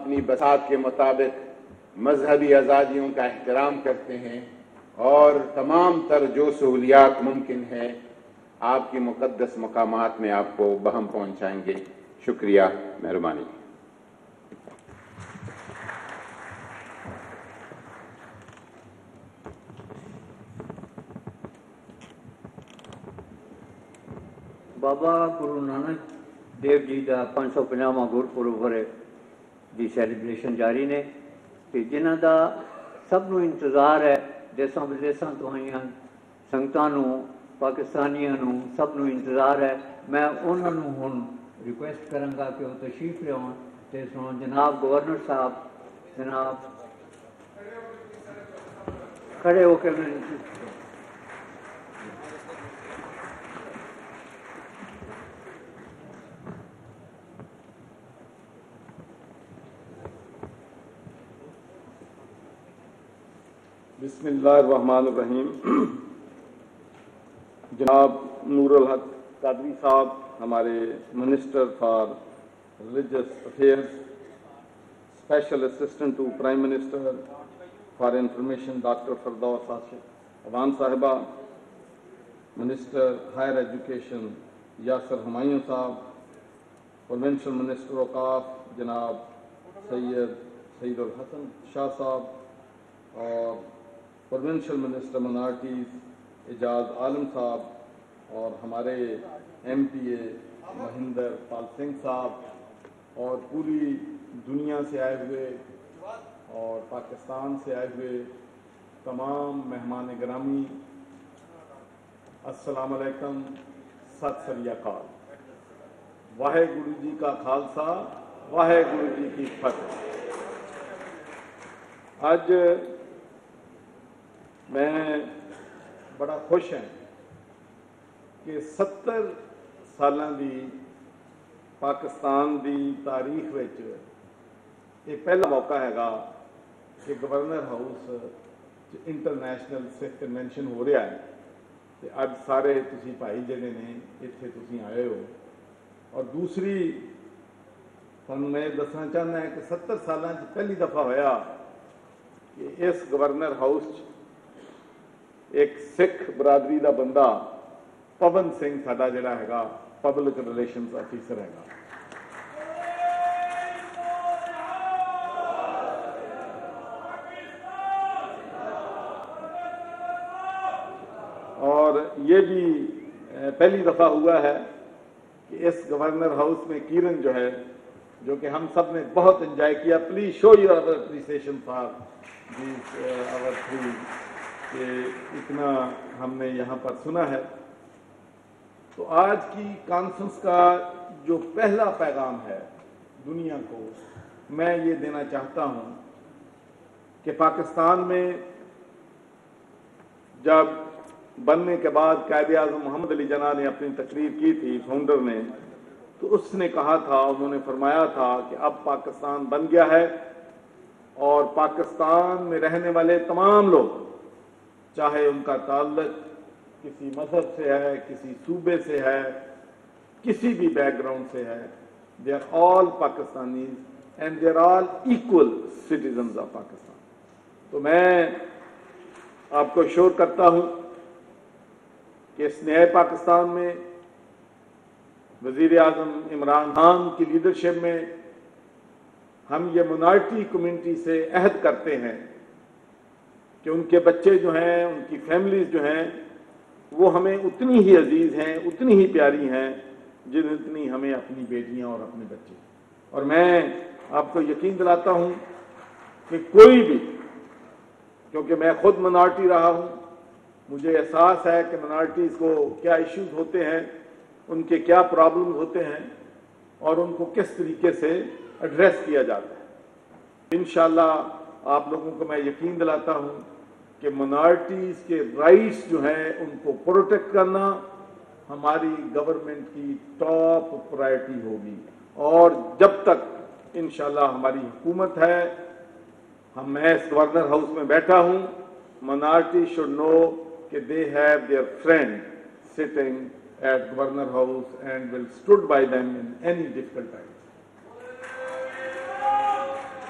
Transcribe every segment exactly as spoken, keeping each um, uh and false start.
अपनी बसात के मुताबिक मजहबी आज़ादियों का एहतराम करते हैं और तमाम तर जो सहूलियात मुमकिन है आपकी मुक़द्दस मकामात में आपको बहम पहुँचाएंगे। शुक्रिया, मेहरबानी। बाबा गुरु नानक देव जी का पाँच सौ पचासवां गुरपुरब की सैलीब्रेशन जारी ने कि जिन्हां दा सब नूं इंतज़ार है, देसां विदेसां तो आईयां संगतां नूं, पाकिस्तानियां नूं सब नूं इंतज़ार है। मैं उन्हां नूं हुण रिक्वेस्ट करांगा कि वो तशरीफ लियाउण ते सुनो। जनाब गवर्नर साहब, जनाब खड़े होकर बिस्मिल्लाहिर्रहमानिर्रहीम। जनाब नूरुल हक कादरी साहब, हमारे minister for religious affairs, special assistant to prime minister for information doctor Firdous Awan साहिबा, minister higher education Yasir Humayun साहब, प्रोविंशियल मिनिस्टर औकाफ जनाब सैयद सईदुल हसन शाह साहब और provincial minister minorities Ejaz Alam साहब और हमारे M P A Mahendra Pal Singh साहब और पूरी दुनिया से आए हुए और पाकिस्तान से आए हुए तमाम मेहमान गिरामी, अस्सलाम वालेकुम, सत श्री अकाल। वाहेगुरु जी का खालसा, वाहेगुरु जी की फतेह। अज मैं बड़ा खुश हैं कि सत्तर सालां दी पाकिस्तान दी तारीख विच ये पहला मौका हैगा कि governor house international Sikh convention हो रहा है ते अज सारे तुसी भाई जिहड़े ने इत्थे तुसी आए हो। और दूसरी तुहानूं मैं दसना चाहना है कि सत्तर सालां च पहली दफ़ा होया कि इस गवर्नर हाउस एक सिख बरादरी का बंदा पवन सिंह साडा जिहड़ा हैगा पब्लिक रिलेशनस ऑफिसर हैगा। और ये भी पहली दफ़ा हुआ है कि इस गवर्नर हाउस में किरण जो है, जो कि हम सब ने बहुत एंजॉय किया। Please show your our appreciation for this our three कि इतना हमने यहाँ पर सुना है। तो आज की कॉन्फ्रेंस का जो पहला पैगाम है दुनिया को, मैं ये देना चाहता हूँ कि पाकिस्तान में जब बनने के बाद कायदे आज़म मोहम्मद अली जिन्ना ने अपनी तकरीर की थी, फाउंडर ने, तो उसने कहा था, उन्होंने फरमाया था कि अब पाकिस्तान बन गया है और पाकिस्तान में रहने वाले तमाम लोग, चाहे उनका ताल्लुक किसी मजहब से है, किसी सूबे से है, किसी भी बैकग्राउंड से है, they are all Pakistanis and they are all equal citizens of Pakistan. तो मैं आपको श्योर करता हूं कि इस नए पाकिस्तान में वजीर आज़म इमरान खान की लीडरशिप में हम ये माइनॉरिटी कम्युनिटी से अहद करते हैं कि उनके बच्चे जो हैं, उनकी फैमिलीज जो हैं, वो हमें उतनी ही अजीज हैं, उतनी ही प्यारी हैं जितनी हमें अपनी बेटियां और अपने बच्चे। और मैं आपको यकीन दिलाता हूं कि कोई भी, क्योंकि मैं खुद माइनॉरिटी रहा हूं, मुझे एहसास है कि माइनॉरिटीज़ को क्या इश्यूज होते हैं, उनके क्या प्रॉब्लम्स होते हैं और उनको किस तरीके से एड्रेस किया जाता है। इंशाअल्लाह आप लोगों को मैं यकीन दिलाता हूं कि माइनॉरिटीज़ के राइट्स जो हैं उनको प्रोटेक्ट करना हमारी गवर्नमेंट की टॉप प्रायोरिटी होगी। और जब तक इंशाअल्लाह हमारी हुकूमत है, हम मैं इस गवर्नर हाउस में बैठा हूं, माइनॉरिटी शुड नो कि they have their friend sitting at governor house and will stood by them in any difficult times.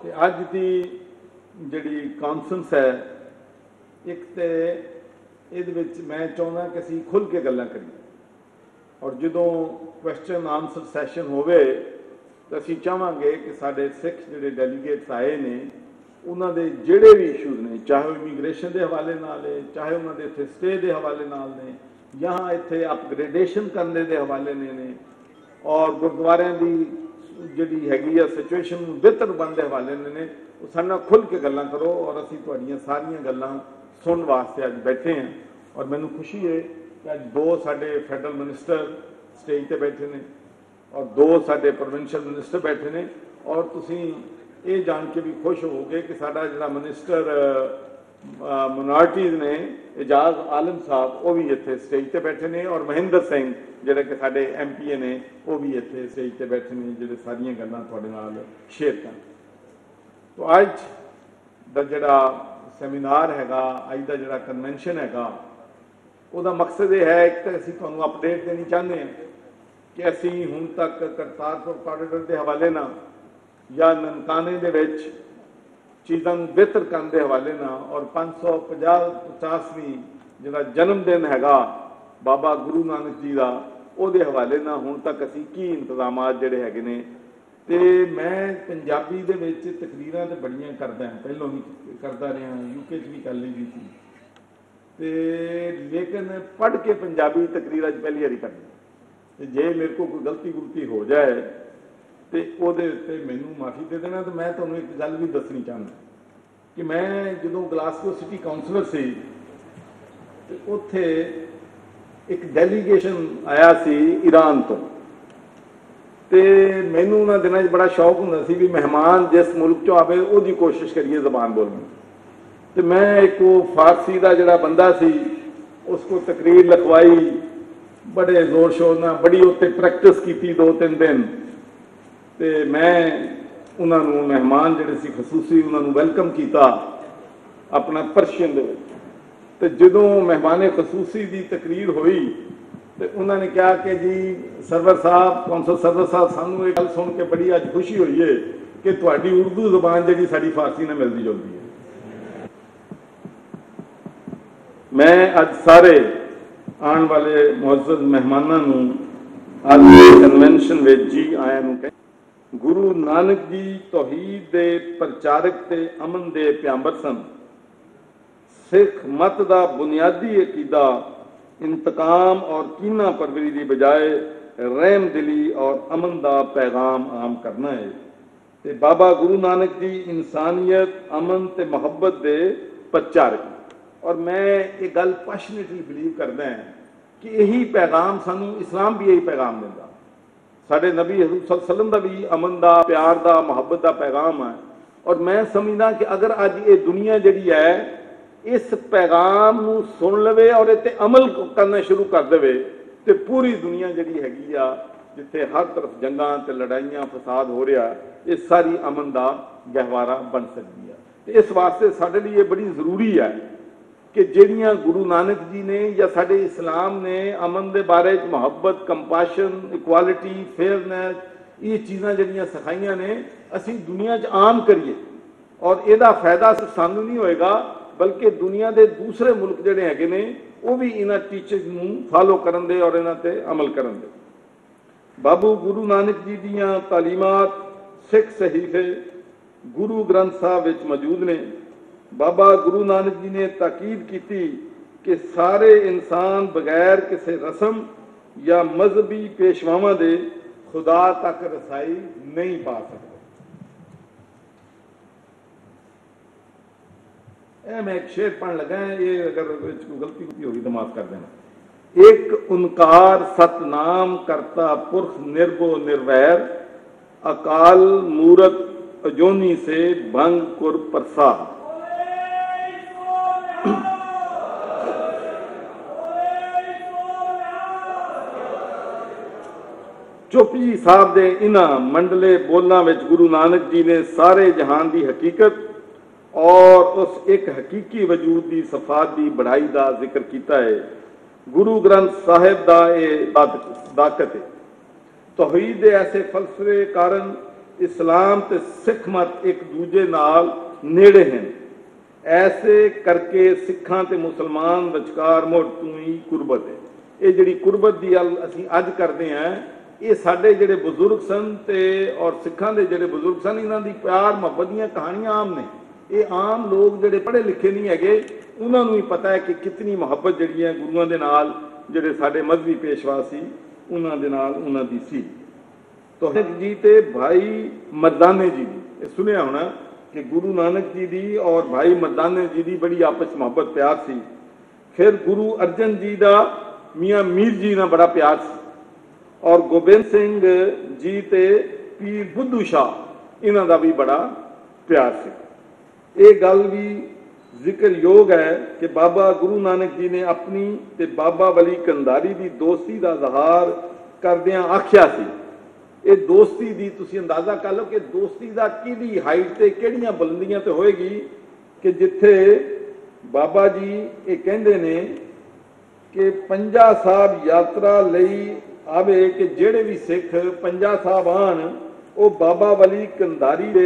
ਤੇ ਅੱਜ ਦੀ ਜਿਹੜੀ ਕਾਨਫਰੰਸ ਹੈ, ਇੱਕ ਤੇ ਇਹਦੇ ਵਿੱਚ ਮੈਂ ਚਾਹੁੰਦਾ ਕਿ ਅਸੀਂ ਖੁੱਲ੍ਹ ਕੇ ਗੱਲਾਂ ਕਰੀਏ, ਔਰ ਜਦੋਂ ਕੁਐਸਚਨ ਆਨਸਰ ਸੈਸ਼ਨ ਹੋਵੇ ਤਾਂ ਅਸੀਂ ਚਾਹਾਂਗੇ ਕਿ ਸਾਡੇ ਸਿੱਖ ਜਿਹੜੇ ਡੈਲੀਗੇਟਸ ਆਏ ਨੇ ਉਹਨਾਂ ਦੇ ਜਿਹੜੇ ਵੀ ਇਸ਼ੂਜ਼ ਨੇ, ਚਾਹੇ ਉਹ ਇਮੀਗ੍ਰੇਸ਼ਨ ਦੇ ਹਵਾਲੇ ਨਾਲ ਹੈ, ਚਾਹੇ ਉਹਨਾਂ ਦੇ ਇੱਥੇ ਸਟੇ ਦੇ ਹਵਾਲੇ ਨਾਲ ਨੇ, ਜਾਂ ਇੱਥੇ ਅਪਗ੍ਰੇਡੇਸ਼ਨ ਕਰਨ ਦੇ ਹਵਾਲੇ ਨੇ ਨੇ ਔਰ ਗੁਰਦੁਆਰਿਆਂ ਦੀ ਜਿਹੜੀ ਹੈਗੀ ਆ ਸਿਚੁਏਸ਼ਨ ਨੂੰ ਬਿਹਤਰ ਬਣਨ ਦੇ ਹਵਾਲੇ ਨੇ ਨੇ ਉਹ ਸਾਡੇ ਨਾਲ ਖੁੱਲ੍ਹ ਕੇ ਗੱਲਾਂ ਕਰੋ। ਔਰ ਅਸੀਂ ਤੁਹਾਡੀਆਂ ਸਾਰੀਆਂ ਗੱਲਾਂ ਸੁਣਨ ਵਾਸਤੇ ਅੱਜ ਬੈਠੇ ਹਾਂ। ਔਰ ਮੈਨੂੰ ਖੁਸ਼ੀ ਹੈ ਕਿ ਅੱਜ ਦੋ ਸਾਡੇ ਫੈਡਰਲ ਮਿਨਿਸਟਰ ਸਟੇਜ ਤੇ ਬੈਠੇ ਨੇ ਔਰ ਦੋ ਸਾਡੇ ਪ੍ਰੋਵਿੰਸ਼ੀਅਲ ਮਿਨਿਸਟਰ ਬੈਠੇ ਨੇ। ਔਰ ਤੁਸੀਂ ਇਹ ਜਾਣ ਕੇ ਵੀ ਖੁਸ਼ ਹੋਵੋਗੇ ਕਿ ਸਾਡਾ ਜਿਹੜਾ ਮਿਨਿਸਟਰ ਮਿਨੋਰਟੀਜ਼ ਨੇ ਇਜਾਜ਼ ਆਲਮ ਸਾਹਿਬ ਉਹ ਵੀ ਇੱਥੇ ਸਟੇਜ ਤੇ ਬੈਠੇ ਨੇ, ਔਰ ਮਹਿੰਦਰ ਸਿੰਘ ਜਿਹੜੇ ਕਿ ਸਾਡੇ ਐਮ ਪੀ ਏ ਨੇ ਉਹ ਵੀ ਇੱਥੇ ਸਟੇਜ ਤੇ ਬੈਠੇ ਨੇ, ਜਿਹੜੇ ਸਾਰੀਆਂ ਗੱਲਾਂ ਤੁਹਾਡੇ ਨਾਲ ਸ਼ੇਅਰ ਕਰਨ। ਤੋ ਅੱਜ ਦਾ ਜਿਹੜਾ ਸੈਮੀਨਾਰ ਹੈਗਾ, ਅੱਜ ਦਾ ਜਿਹੜਾ ਕਨਵੈਨਸ਼ਨ ਹੈਗਾ, ਉਹਦਾ ਮਕਸਦ ਇਹ ਹੈ ਕਿ ਅਸੀਂ ਤੁਹਾਨੂੰ ਅਪਡੇਟ ਦੇਣੀ ਚਾਹੁੰਦੇ ਹਾਂ ਕਿ ਅਸੀਂ ਹੁਣ ਤੱਕ ਕਰਤਾਰਪੁਰ ਕੋਰੀਡੋਰ ਦੇ ਹਵਾਲੇ ਨਾਲ ਜਾਂ ਨਨਕਾਣੇ ਦੇ ਵਿੱਚ ਚੀਜ਼ਾਂ ਨੂੰ ਬਿਹਤਰ ਕਰਨ ਦੇ ਹਵਾਲੇ ਨਾਲ ਔਰ ਪੰਜ ਸੌ ਪੰਜਾਹ ਪਚਾਸਵੀਂ ਜਿਹੜਾ ਜਨਮ ਦਿਨ ਹੈਗਾ ਬਾਬਾ ਗੁਰੂ ਨਾਨਕ ਜੀ ਦਾ, ਉਹਦੇ ਹਵਾਲੇ ਨਾਲ ਹੁਣ ਤੱਕ ਅਸੀਂ ਕੀ ਇੰਤਜ਼ਾਮਾਤ ਜਿਹੜੇ ਹੈਗੇ ਨੇ। ਤੇ ਮੈਂ ਪੰਜਾਬੀ ਦੇ ਵਿੱਚ ਤਕਰੀਰਾਂ ਤੇ ਬੜੀਆਂ ਕਰਦਾ ਹਾਂ, ਪਹਿਲਾਂ ਵੀ ਕਰਦਾ ਰਿਹਾ, ਯੂਕੇ 'ਚ ਵੀ ਕਰ ਲਈ ਦੀ ਸੀ, ਤੇ ਲੇਕਿਨ ਪੜ੍ਹ ਕੇ ਪੰਜਾਬੀ ਤਕਰੀਰਾਂ 'ਚ ਪਹਿਲੀ ਵਾਰੀ ਕਰਦਾ। ਤੇ ਜੇ ਮੇਰੇ ਕੋਲ ਕੋਈ ਗਲਤੀ ਗੁਲਤੀ ਹੋ ਜਾਏ ਤੇ ਉਹਦੇ ਉੱਤੇ ਮੈਨੂੰ ਮਾਫੀ ਦੇ ਦੇਣਾ। ਤੇ ਮੈਂ ਤੁਹਾਨੂੰ ਇੱਕ ਗੱਲ ਵੀ ਦੱਸਣੀ ਚਾਹੁੰਦਾ ਕਿ ਮੈਂ ਜਦੋਂ ਗਲਾਸਗੋ ਸਿਟੀ ਕਾਉਂਸਲਰ ਸੀ ਤੇ ਉੱਥੇ ਇੱਕ ਡੈਲੀਗੇਸ਼ਨ ਆਇਆ ਸੀ ਈਰਾਨ ਤੋਂ, ਤੇ ਮੈਨੂੰ ਉਹਨਾਂ ਦਿਨਾਂ 'ਚ ਬੜਾ ਸ਼ੌਕ ਹੁੰਦਾ ਸੀ ਵੀ ਮਹਿਮਾਨ ਜਿਸ ਮੁਲਕ 'ਚੋਂ ਆਵੇ ਉਹਦੀ ਕੋਸ਼ਿਸ਼ ਕਰੀਏ ਜ਼ਬਾਨ ਬੋਲਣ। ਤੇ ਮੈਂ ਇੱਕ ਉਹ ਫਾਰਸੀ ਦਾ ਜਿਹੜਾ ਬੰਦਾ ਸੀ ਉਸ ਕੋ ਤਕਰੀਰ ਲਿਖਵਾਈ, ਬੜੇ ਜ਼ੋਰ ਸ਼ੋਰ ਨਾਲ, ਬੜੀ ਉੱਤੇ ਪ੍ਰੈਕਟਿਸ ਕੀਤੀ ਦੋ ਤਿੰਨ ਦਿਨ। ਤੇ ਮੈਂ ਉਹਨਾਂ ਨੂੰ ਮਹਿਮਾਨ ਜਿਹੜੇ ਸੀ ਖਸੂਸੀ ਉਹਨਾਂ ਨੂੰ ਵੈਲਕਮ ਕੀਤਾ ਆਪਣਾ ਪਰਸ਼ੀਅਨ ਦੇ ਵਿੱਚ। ਤੇ ਜਦੋਂ ਮਹਿਮਾਨੇ ਖਸੂਸੀ ਦੀ ਤਕਰੀਰ ਹੋਈ ਤੇ ਉਹਨਾਂ ਨੇ ਕਿਹਾ ਕਿ ਜੀ ਸਰਵਰ ਸਾਹਿਬ, ਕੌਂਸਲ ਸਰਵਰ ਸਾਹਿਬ, ਸਾਨੂੰ ਇਹ ਗੱਲ ਸੁਣ ਕੇ ਬੜੀ ਅੱਜ ਖੁਸ਼ੀ ਹੋਈ ਹੈ ਕਿ ਤੁਹਾਡੀ ਉਰਦੂ ਜ਼ੁਬਾਨ ਜਿਹੜੀ ਸਾਡੀ ਫਾਰਸੀ ਨਾਲ ਮਿਲਦੀ ਜੁਲਦੀ ਹੈ। ਮੈਂ ਅੱਜ ਸਾਰੇ ਆਉਣ ਵਾਲੇ ਮੁਅੱਜ਼ਜ਼ ਮਹਿਮਾਨਾਂ ਨੂੰ ਅੱਜ ਕਨਵੈਨਸ਼ਨ ਵਿੱਚ ਜੀ ਆਇਆਂ ਨੂੰ ਕਹਿੰਦਾ। ਗੁਰੂ ਨਾਨਕ ਜੀ ਤੌਹੀਦ ਦੇ ਪ੍ਰਚਾਰਕ ਤੇ ਅਮਨ ਦੇ ਪਿਆਂਬਰ ਸਨ। ਸਿੱਖ ਮਤ ਦਾ ਬੁਨਿਆਦੀ ਅਕੀਦਾ ਇੰਤਕਾਮ ਔਰ ਕੀਨਾ ਪਰਵਰੀ ਦੀ ਬਜਾਏ ਰਹਿਮ ਦਿਲੀ ਔਰ ਅਮਨ ਦਾ ਪੈਗਾਮ ਆਮ ਕਰਨਾ ਹੈ। ਤੇ ਬਾਬਾ ਗੁਰੂ ਨਾਨਕ ਜੀ ਇਨਸਾਨੀਅਤ, ਅਮਨ ਤੇ ਮੁਹੱਬਤ ਦੇ ਪ੍ਰਚਾਰਕ। ਔਰ ਮੈਂ ਇਹ ਗੱਲ ਪੈਸ਼ਨੇਟਲੀ ਬਿਲੀਵ ਕਰਦਾ ਹਾਂ ਕਿ ਇਹੀ ਪੈਗਾਮ ਸਾਨੂੰ ਇਸਲਾਮ ਵੀ ਇਹੀ ਪੈਗਾਮ ਦਿੰਦਾ। ਸਾਡੇ ਨਬੀ ਹਜ਼ੂਰ ਸੱਲੱਲਾਹੁ ਅਲੈਹਿ ਵਸੱਲਮ ਦਾ ਵੀ ਅਮਨ ਦਾ, ਪਿਆਰ ਦਾ, ਮੁਹੱਬਤ ਦਾ ਪੈਗਾਮ ਹੈ। ਔਰ ਮੈਂ ਸਮਝਦਾ ਕਿ ਅਗਰ ਅੱਜ ਇਹ ਦੁਨੀਆ ਜਿਹੜੀ ਹੈ ਇਸ ਪੈਗਾਮ ਨੂੰ ਸੁਣ ਲਵੇ ਔਰ ਇਹ 'ਤੇ ਅਮਲ ਕਰਨਾ ਸ਼ੁਰੂ ਕਰ ਦੇਵੇ ਤੇ ਪੂਰੀ ਦੁਨੀਆ ਜਿਹੜੀ ਹੈਗੀ ਆ, ਜਿੱਥੇ ਹਰ ਤਰਫ ਜੰਗਾਂ ਤੇ ਲੜਾਈਆਂ ਫਸਾਦ ਹੋ ਰਿਹਾ, ਇਹ ਸਾਰੀ ਅਮਨ ਦਾ ਗਹਿਵਾਰਾ ਬਣ ਸਕਦੀ ਹੈ। ਤੇ ਇਸ ਵਾਸਤੇ ਸਾਡੇ ਲਈ ਇਹ ਬੜੀ ਜ਼ਰੂਰੀ ਹੈ ਕਿ ਜਿਹੜੀਆਂ ਗੁਰੂ ਨਾਨਕ ਜੀ ਨੇ ਜਾਂ ਸਾਡੇ ਇਸਲਾਮ ਨੇ ਅਮਨ ਦੇ ਬਾਰੇ 'ਚ ਮੁਹੱਬਤ, ਕੰਪੈਸ਼ਨ, ਇਕੁਆਲਿਟੀ, ਫੇਅਰਨੈਸ, ਇਹ ਚੀਜ਼ਾਂ ਜਿਹੜੀਆਂ ਸਿਖਾਈਆਂ ਨੇ ਅਸੀਂ ਦੁਨੀਆ 'ਚ ਆਮ ਕਰੀਏ। ਔਰ ਇਹਦਾ ਫਾਇਦਾ ਸਿਰਫ ਸਾਨੂੰ ਨਹੀਂ ਹੋਏਗਾ ਬਲਕਿ ਦੁਨੀਆ ਦੇ ਦੂਸਰੇ ਮੁਲਕ ਜਿਹੜੇ ਹੈਗੇ ਨੇ ਉਹ ਵੀ ਇਹਨਾਂ ਟੀਚਿੰਗ ਨੂੰ ਫਾਲੋ ਕਰਨ ਦੇ ਔਰ ਇਹਨਾਂ 'ਤੇ ਅਮਲ ਕਰਨ ਦੇ। ਬਾਬੂ ਗੁਰੂ ਨਾਨਕ ਜੀ ਦੀਆਂ ਤਾਲੀਮਾਤ ਸਿੱਖ ਸਹੀਫੇ ਗੁਰੂ ਗ੍ਰੰਥ ਸਾਹਿਬ ਵਿੱਚ ਮੌਜੂਦ ਨੇ। ਬਾਬਾ ਗੁਰੂ ਨਾਨਕ ਜੀ ਨੇ ਤਾਕੀਦ ਕੀਤੀ ਕਿ ਸਾਰੇ ਇਨਸਾਨ ਬਗੈਰ ਕਿਸੇ ਰਸਮ ਜਾਂ ਮਜ਼ਹਬੀ ਪੇਸ਼ਵਾਵਾਂ ਦੇ ਖੁਦਾ ਤੱਕ ਰਸਾਈ ਨਹੀਂ ਪਾ ਸਕਦੇ। ਇਹ ਮੈਂ ਇੱਕ ਸ਼ੇਰ ਪੜ੍ਹਨ ਲੱਗਾ, ਇਹ ਅਗਰ ਵਿੱਚ ਕੋਈ ਗਲਤੀ ਗੁਲਤੀ ਹੋਈ ਤਾਂ ਮਾਫ ਕਰ ਦੇਣਾ। ਇੱਕ ਓਨਕਾਰ ਸਤਨਾਮ ਕਰਤਾ ਪੁਰਖ ਨਿਰਭਉ ਨਿਰਵੈਰ, ਅਕਾਲ ਮੂਰਤ ਅਜੋਨੀ ਸੇ ਭੰਗ ਕੁਰ ਪ੍ਰਸਾਦ। ਚੌਪੀ ਸਾਹਿਬ ਦੇ ਇਹਨਾਂ ਮੰਡਲੇ ਬੋਲਾਂ ਵਿੱਚ ਗੁਰੂ ਨਾਨਕ ਜੀ ਨੇ ਸਾਰੇ ਜਹਾਨ ਦੀ ਹਕੀਕਤ ਔਰ ਉਸ ਇੱਕ ਹਕੀਕੀ ਵਜੂਦ ਦੀ ਸਫਾਤ ਦੀ ਬੜਾਈ ਦਾ ਜ਼ਿਕਰ ਕੀਤਾ ਹੈ। ਗੁਰੂ ਗ੍ਰੰਥ ਸਾਹਿਬ ਦਾ ਇਹ ਦਾਕਤ ਹੈ। ਤੌਹੀਦ ਦੇ ਐਸੇ ਫਲਸਫੇ ਕਾਰਨ इस्लाम ते सिख मत एक दूजे नाल नेड़े हैं। ऐसे करके सिखां ते मुसलमान विचकार मुड़ तू ही कुर्बत है। ये जिहड़ी कुर्बत दी गल असीं अज करदे हां, ये साडे जिहड़े बजुर्ग सन ते और सिखां दे जिहड़े बजुर्ग सन, इन्हां दी प्यार मुहब्बत दीयां कहानियां आम ने। ये आम लोग जिहड़े पढ़े लिखे नहीं हैगे, उन्हां नूं ही पता है कि कितनी मुहब्बत जिहड़ी है गुरुआं दे नाल, जिहड़े साडे मजहबी पेशवा सी उन्हां दे नाल उन्हां दी सी। तो जी ते भाई मर्दाने जी दी सुनिया होना कि गुरु नानक जी दी और भाई मर्दाने जी दी बड़ी आपस मुहब्बत प्यार सी। फिर गुरु अर्जन जी दा मियाँ मीर जी नाल बड़ा प्यार सी, और गोबिंद सिंह जी ते पीर बुद्धू शाह इन्हां दा भी बड़ा प्यार सी। ये गल भी जिक्र योग है कि बाबा गुरु नानक जी ने अपनी ते बाबा वली कंधारी दी दोस्ती का इजहार करदियां आख्या सी। ये दोस्ती दी तुसी अंदाजा कर लो कि दोस्ती का किहड़ी हाइट ते किहड़ियां बुलंदियां ते होएगी कि जिथे बाबा जी ये कहंदे ने कि पंजा साहब यात्रा लई आवे कि जेड़े भी सिख पंजा साहब आन वो बाबा वली कंधारी दे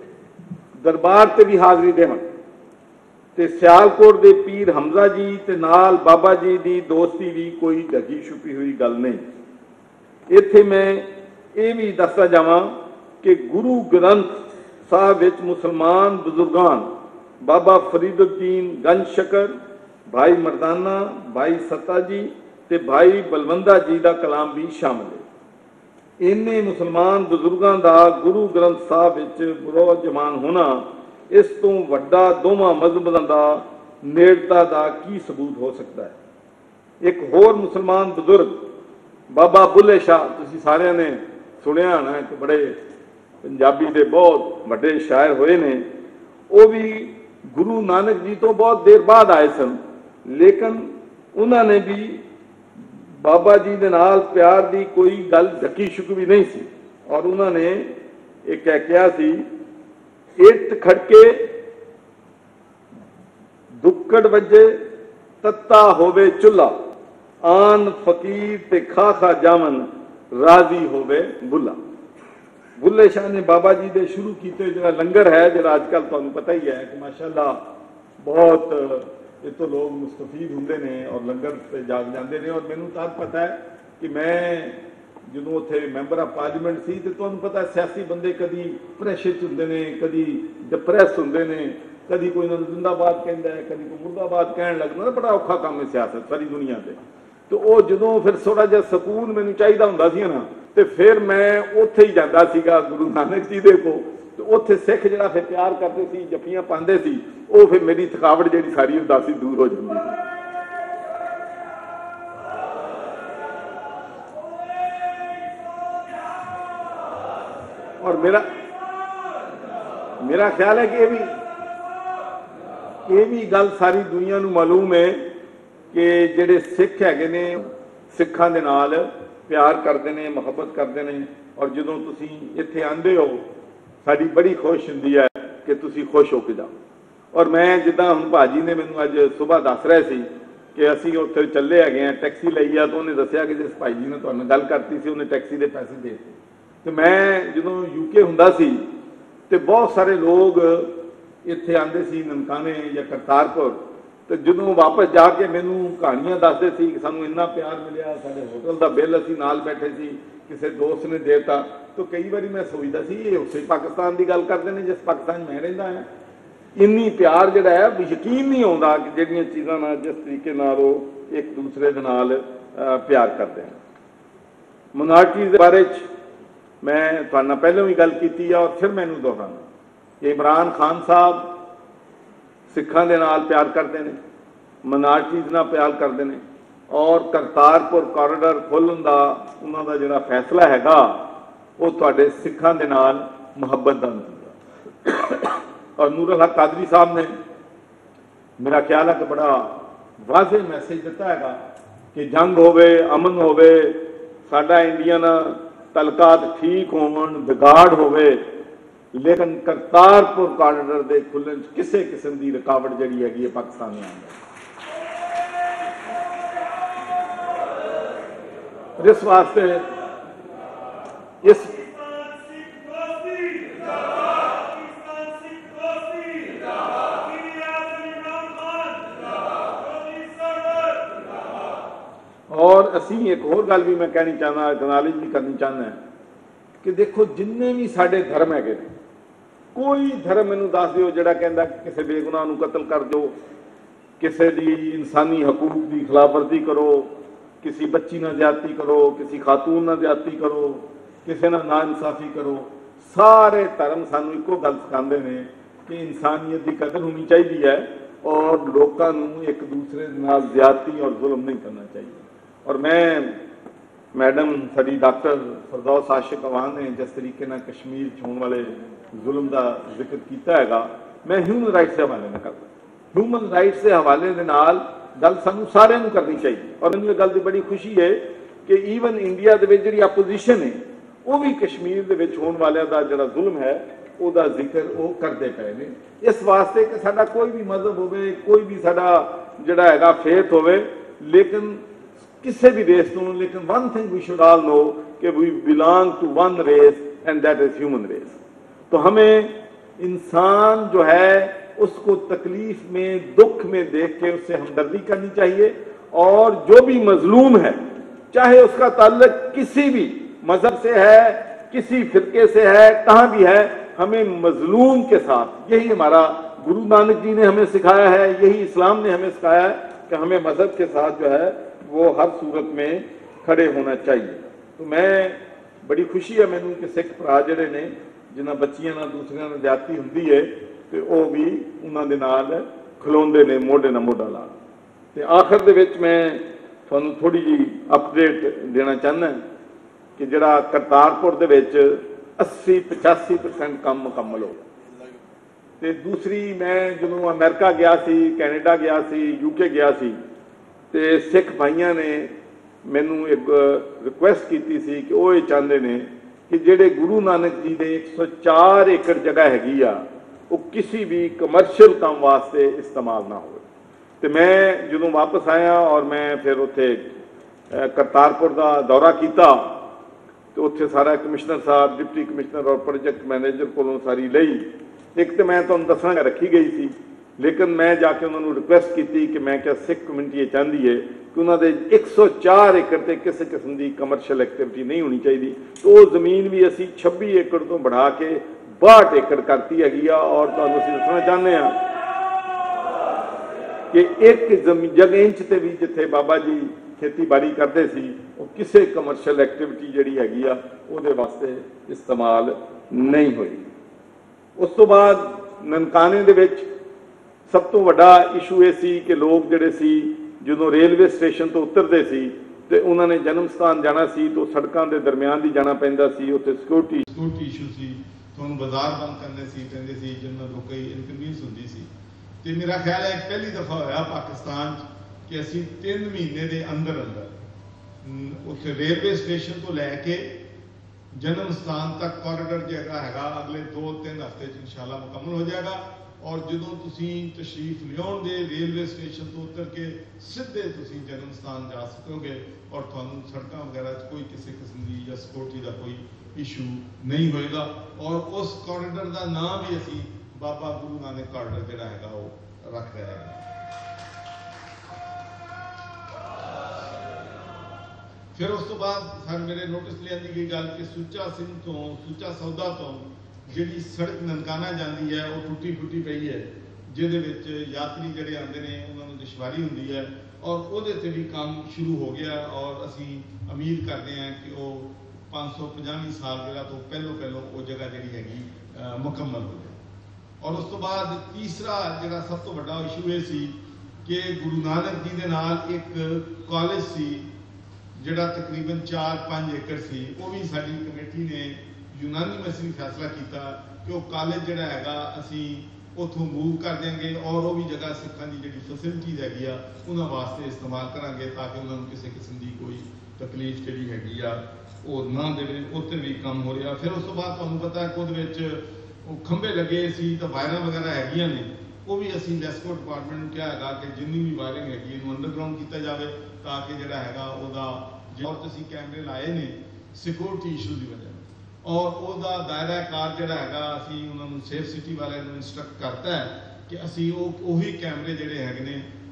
दरबार ते भी हाज़री देवन। ते सियालकोट दे पीर हमजा जी ते नाल बाबा जी दी दोस्ती भी कोई ढकी छुपी हुई गल नहीं। इत्थे मैं ये भी दसदा जावां कि गुरु ग्रंथ साहब विच मुसलमान बुजुर्गान बाबा फरीदुद्दीन गंज शकर, भाई मर्दाना, भाई सत्ता जी ते भाई बलवंदा जी का कलाम भी शामिल है। इन्ने मुसलमान बुजुर्गों का गुरु ग्रंथ साहब विच विराजमान होना, इस तो वड्डा दोवां मजहबां का नेड़ता का की सबूत हो सकता है। एक होर मुसलमान बुजुर्ग बाबा बुल्ले शाह, तुसीं सारिਆਂ ने सुनिया होना, एक बड़े पंजाबी के बहुत बड़े शायर होए ने। वो भी गुरु नानक जी तो बहुत देर बाद आए सन, लेकिन उन्होंने भी बाबा जी के नाल प्यार की कोई गल ढकी छुपी नहीं सी। और उन्होंने एक कह कहा सी, इट खड़के दुक्कड़ वजे तत्ता होवे चुल्हा, आन फकीर ते खा खा जावन राजी होवे बुला। बुल्ले शाह ने बाबा जी के शुरू किए जो लंगर है, जो अजकल तुहानूं पता ही है कि माशाअल्लाह बहुत ये तो लोग मुस्तफीद होंगे ने और लंगर पे जाग जाते हैं। और मैनू तद पता है कि मैं जो उत्थे मैंबर ऑफ पार्लीमेंट सी, तो तुहानूं पता है सियासी बंदे कभी प्रेशर च होंदे ने, कभी डिप्रैस होंदे ने, कभी कोई इन्हां नूं जिंदाबाद कहंदा है, कभी कोई मुर्दाबाद कहण लगदा। बड़ा औखा काम है सियासत सारी दुनिया से। तो वो जो फिर थोड़ा जिहा सकून मैनूं चाहिदा हुंदा सी ना, तो फिर मैं उत्थे ही जांदा सीगा गुरु नानक जी दे को। तो उत्थे सिख जिहड़ा फिर प्यार करते सी, जफियां पांदे सी, वो फिर मेरी थकावट जिहड़ी सारी उदासी दूर हो जाती थी। और मेरा मेरा ख्याल है कि ये भी ये भी गल सारी दुनिया नूं मालूम है कि जिहड़े सिख हैगे ने सिखां दे नाल प्यार करते हैं, मुहब्बत करते हैं। और जो तुसीं इत्थे आंदे हो, साड़ी बड़ी खुश हुंदी है कि तुसीं खुश हो के जाओ। और मैं जिद्दां हुण भाजी ने मैनूं अज सुबह दस रहे सी कि असीं उत्थे चले हैगे हैं, टैक्सी लई आ, तो उन्हें दस्सिया कि जिस भाई जी ने तुहाडे नाल गल करती सी, उन्हें टैक्सी के पैसे दे दिते। तो मैं जो यूके हुंदा सी तो बहुत सारे लोग इत्थे आंदे सी ननकाने या करतारपुर, तो जो वापस जाके मैनू कहानियां दसदे सी कि सानू इन्ना प्यार मिलिया, साडे होटल का बिल असीं नाल बैठे सी, किसी दोस्त ने देता। तो कई बार मैं सोचता सी ये उसे पाकिस्तान की गल करते हैं जिस पाकिस्तान मैं रहिंदा है। इन्नी प्यार जिहड़ा है यकीन नहीं आता कि जिहड़ियां चीज़ां नाल जिस तरीके नाल वो एक दूसरे दे नाल प्यार करते हैं। मिनारिटीज़ दे बारे च मैं तुहाडे नाल पहलों भी गल कीती है और फिर मैनू दोहराना। इमरान खान साहब सिखां दे नाल प्यार करते हैं, मिनारिटीज़ नाल प्यार करते हैं, और करतारपुर कॉरीडोर खोलण दा उन्हां दा जिहड़ा फैसला हैगा वो तुहाडे सिखां दे नाल मुहब्बत दा नतीजा। और नूरुल हक कादरी साहब ने मेरा ख्याल है कि बड़ा वाज़े मैसेज दिता हैगा कि जंग होवे, अमन होवे, साडा इंडियन तलकात ठीक होवन, बिगाड़ होवे, लेकिन करतारपुर कॉरीडोर के खुलण किसी किस्म की रुकावट जिहड़ी हैगी है पाकिस्तान में आंदी। इस वास्ते इस ਅਸੀਂ ਵੀ ਇੱਕ ਹੋਰ ਗੱਲ ਵੀ मैं कहनी चाहना, एक्नॉलेज भी करनी चाहना कि देखो जिन्ने भी साडे धर्म है, कोई धर्म मैनू दस दिओ जिहड़ा कहंदा किसी बेगुनाह नूं कतल कर दो, किसी दी इंसानी हकूक की खिलाफवर्जी करो, किसी बच्ची नाल ज्यादती करो, किसी खातून नाल ज्यादती करो, किसी नाल नाइंसाफी करो। सारे धर्म सानू इको गल सिखाते हैं कि इंसानियत की कदर होनी चाहिए है और लोगों को एक दूसरे नाल ज्यादती और जुल्म नहीं करना चाहिए। और मैं मैडम साडी डॉक्टर फरदौस आशिक अवान ने जिस तरीके नाल कश्मीर होने वाले जुल्म का जिक्र किया है, मैं ह्यूमन राइट्स के हवाले में करता। ह्यूमन राइट्स के हवाले के नाल गल सानू सारिਆਂ ਨੂੰ करनी चाहिए। और मैंने गल की बड़ी खुशी है कि ईवन इंडिया के जी अपोजिशन है वो भी कश्मीर के होने वाले का जो जुल्म है उसका जिक्र वो करते पे ने। इस वास्ते कि साडा कोई भी मजहब होवे, कोई भी साडा जिहड़ा हैगा फेथ होवे, लेकिन किसी भी रेस तो, लेकिन one thing we should all know कि we belong to one race and that is human race. तो हमें इंसान जो है उसको तकलीफ में, दुख में देख के उससे हमदर्दी करनी चाहिए। और जो भी मजलूम है, चाहे उसका ताल्लुक किसी भी मजहब से है, किसी फिरके से है, कहाँ भी है, हमें मजलूम के साथ, यही हमारा गुरु नानक जी ने हमें सिखाया है, यही इस्लाम ने हमें सिखाया है कि हमें मजहब के साथ जो है वो हर सूरत में खड़े होना चाहिए। तो मैं बड़ी खुशी है मैनू कि सिख भरा जिहड़े ने जिन्हां बच्चियां नाल दूसरियां नाल ज्यादती हुंदी है तो वो भी उन्हां दे नाल खलोंदे ने मोढे नाल मोढा ला। ते आखिर दे विच मैं तुहानूं थोड़ी जी अपडेट देना चाहना कि जिहड़ा करतारपुर दे विच अस्सी पचासी परसेंट काम मुकम्मल हो गया। ते दूसरी मैं जदों अमेरिका गया सी, कैनेडा गया सी, यूके गया सी, ते सिख भाइयों ने मैनू एक रिक्वेस्ट की सी कि वो ये चाहते हैं कि जेडे गुरु नानक जी के एक सौ चार एकड़ जगह हैगी आ वो किसी भी कमर्शियल काम वास्ते इस्तेमाल ना हो। तो मैं जो वापस आया और मैं फिर उत्थे करतारपुर का दौरा किया तो उत्थे सारा कमिश्नर साहब, डिप्टी कमिश्नर और प्रोजेक्ट मैनेजर को सारी लई। एक तो मैं तुहानूं दसांगा रखी गई थी, लेकिन मैं जाके उन्होंने रिक्वेस्ट की कि मैं क्या सिख कम्यूनिटी ये चाहती है कि उन्होंने एक सौ चार एकड़ से किसी किस्म की कमर्शियल एक्टिविटी नहीं होनी चाहिए। तो वो जमीन भी असी छब्बी एकड़ तो बढ़ा के बाहठ एकड़ करती हैगी आ। और तुहानूं असीं दसना चाहते हैं कि एक जमीन जगह इंच ते भी जिथे बाबा जी खेतीबाड़ी करते सी वो किसी कमर्शियल एक्टिविटी जिहड़ी हैगी आ उहदे वास्ते इस्तेमाल नहीं हुई। उस तो बाद ननकाने दे विच सब तो वड्डा इशू ये सी कि लोग जिहड़े सी ਜਦੋਂ रेलवे स्टेशन तो उतरते सी ते उन्होंने जन्म स्थान जाना सी तो सड़कों के दरम्यान ही जाना पैंदा सी। उत्थे सिक्योरिटी सिक्योरिटी इशू सी, तुहानूं बाजार बंद करने सी पैंदे सी, जिन्हां लोकां दी इनकन्वीनियंस हुंदी सी। ते मेरा ख्याल है पहली दफ़ा होया पाकिस्तान कि असीं तीन महीने के अंदर अंदर उत्थे रेलवे स्टेशन तो लैके जन्म स्थान तक कॉरिडोर जगह हैगा अगले दो तीन हफ्ते इंशाल्लाह मुकम्मल हो जाएगा। और जो तुसी तशरीफ लियाउण दे रेलवे स्टेशन तो उतर के सीधे तुसी जन्म स्थान जा सकोगे और तुहानूं सड़कों वगैरह कोई किसी किस्म की या सिक्योरिटी का कोई इशू नहीं होएगा। और उस कॉरिडोर का नाम भी असी बाबा गुरु नानक कॉरिडोर जिहड़ा हैगा वो रख रहे हैं। फिर उस तो बाद सर मेरे नोटिस लिया गई गल कि सुच्चा सिंह तो सुच्चा सौदा तो जिहड़ी सड़क ननकाना जाती है वो टुटी फुटी पई है, जिहदे विच यात्री जिहड़े आते हैं उन्होंने दुश्वारी हुंदी है और उहदे ते भी काम शुरू हो गया। और असी उम्मीद करते हैं कि वो पाँच सौ पचासी साल जिहड़ा तो पहलों पहलों वो जगह जिहड़ी हैगी मुकम्मल हो जाए। और उस तो बाद तीसरा जिहड़ा सब तो वड्डा इशू ये सी कि गुरु नानक जी दे नाल एक कॉलेज सी जिहड़ा तकरीबन चार पाँच एकड़ सी, वो भी साडी कमेटी ने यूनानिमसली फैसला किया कि वो कॉलेज जिहड़ा हैगा असी उथों मूव कर देंगे और वो भी जगह सिखां दी जिहड़ी फैसिलिटीज़ हैगी आ उन्हां वास्ते इस्तेमाल करांगे ताकि उन्होंने किसी किस्म की कोई तकलीफ जिहड़ी हैगी आ वो ना देवे। उत्ते भी काम हो रहा। फिर उस तो बाद तुहानूं पता है कि वो खंभे लगे सी तो वायरां वगैरह हैगियां ने, वो भी असी लैस्को डिपार्टमेंट नूं कहा हैगा कि जिन्नी भी वायरिंग हैगी इहनूं अंडरग्राउंड किया जाए ताकि जिहड़ा हैगा उहदा और असी कैमरे लाए ने सिक्योरिटी इशू की वजह और उसका दायरा कार जिहड़ा हैगा असी उन्होंने सेफ सिटी वाले इंस्ट्रक्ट करता है कि असी वो उही कैमरे जिहड़े हैगे ने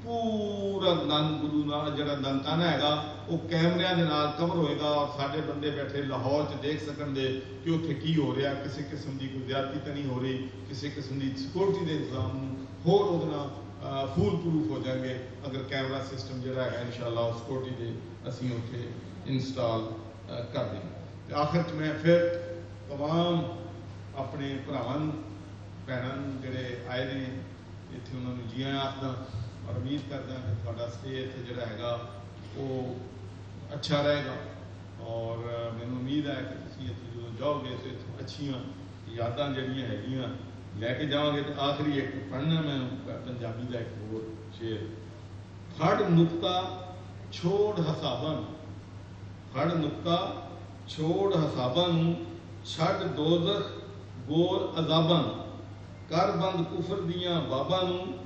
पूरा नन गुरु नाल जिहड़ा ननकाना हैगा वो कैमरिਆਂ ਦੇ ਨਾਲ कवर होएगा और साडे बंदे बैठे लाहौर च देख सकणगे कि उत्थे की हो रहा, किसी किस्म की कोई ज्यादती तो नहीं हो रही, किसी किस्म की सिक्योरिटी के इंतजाम होर उहदे नाल फूल प्रूफ हो जाएंगे अगर कैमरा सिस्टम जिहड़ा है इंशाअल्लाह सिक्योरिटी दे असीं उत्थे इंस्टॉल कर देंगे। आखिर च मैं फिर तमाम अपने भरावां भैणां जिहड़े आए ने इत्थे उन्हां नूं जी आयां आखदा और उम्मीद करदा कि तुहाडा स्टे इत्थे जिहड़ा हैगा वो अच्छा रहेगा और मैनूं उम्मीद है कि तुसीं इत्थे जदों जाओगे तो इत्थों अच्छियां यादां जिहड़ियां हैगियां लैके जाओगे। तो आखिरी एक पढ़ना मैं पंजाबी का एक होर शेर, फड़ नुक्ता छोड़ हसाबां, फड़ नुक्ता छोड़ हसाबां नूं छड्ड दोज़ख गोल अज़ाबां, कर बंद कुफर दियां बाबां नूं